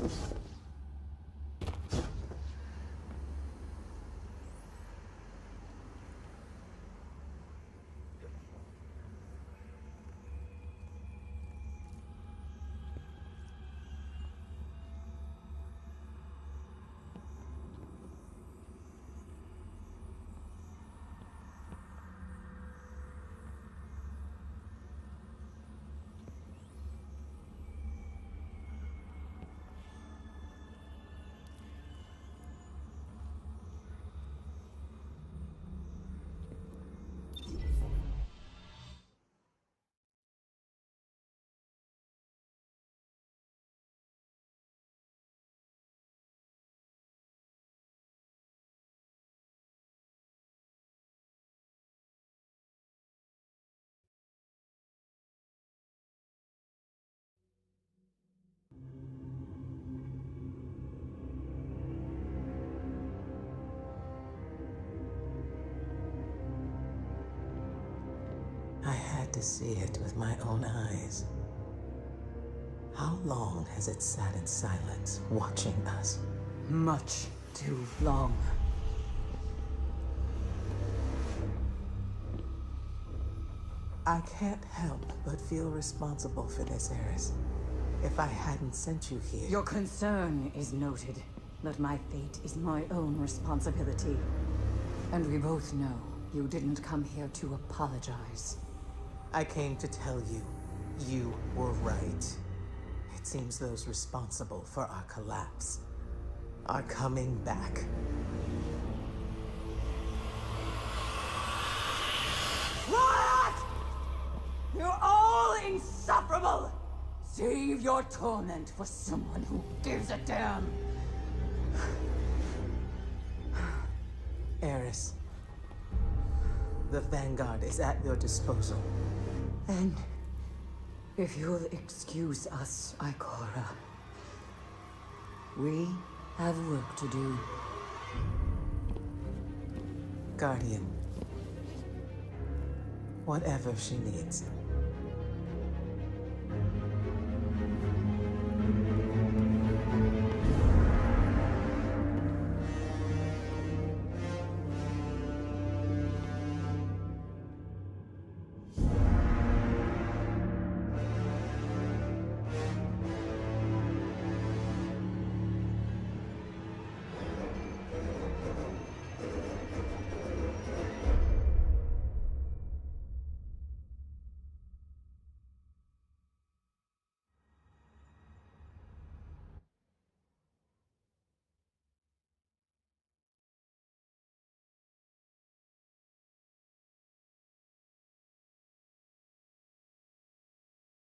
I had to see it with my own eyes. How long has it sat in silence, watching us? Much too long. I can't help but feel responsible for this, Eris. If I hadn't sent you here... Your concern is noted, but my fate is my own responsibility. And we both know you didn't come here to apologize. I came to tell you, you were right. It seems those responsible for our collapse are coming back. What? You're all insufferable! Save your torment for someone who gives a damn. Eris, the Vanguard is at your disposal. And if you'll excuse us, Ikora, we have work to do. Guardian, whatever she needs.